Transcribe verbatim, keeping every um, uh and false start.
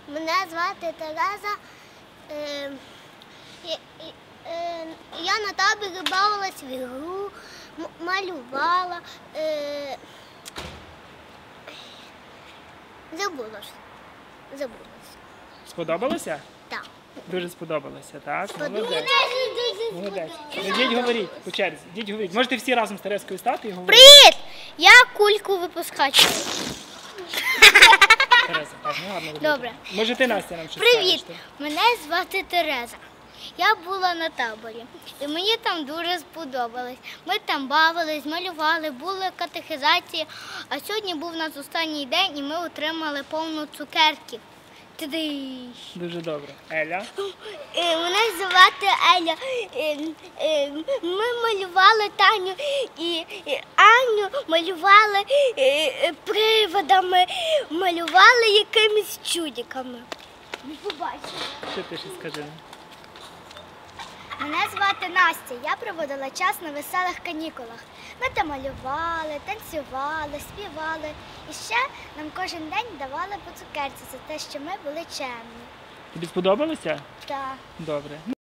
Мене звати Тереза. Е, е, е, я на таборі бавилась в ігру, малювала. Е, забулась. Забулась. Сподобалося? Так. Дуже сподобалося, так? Сподобалось. Молодець. Молодець. Ідіть говоріть по черзі. Ідіть говоріть. Можете всі разом з Терезкою стати і говорити. Привіт! Я кульку випускач. Тереза, так, ну гарно робити. Добре. Може ти, Настя, нам щось Привіт! скажеш? Мене звати Тереза. Я була на таборі, і мені там дуже сподобалось. Ми там бавились, малювали, були катехизації, а сьогодні був у нас останній день, і ми отримали повну цукерків. Тидиш. Дуже добре. Еля? Е, Мене звати Еля. Е, е, Ми малювали Таню і і Аню, малювали е, е, приводами, малювали якимись чудиками. Не побачила. Що ти ще скажи? Мене звати Настя. Я проводила час на веселих канікулах. Ми там малювали, танцювали, співали. І ще нам кожен день давали по цукерці за те, що ми були чемні. Тобі сподобалося? Так. Добре.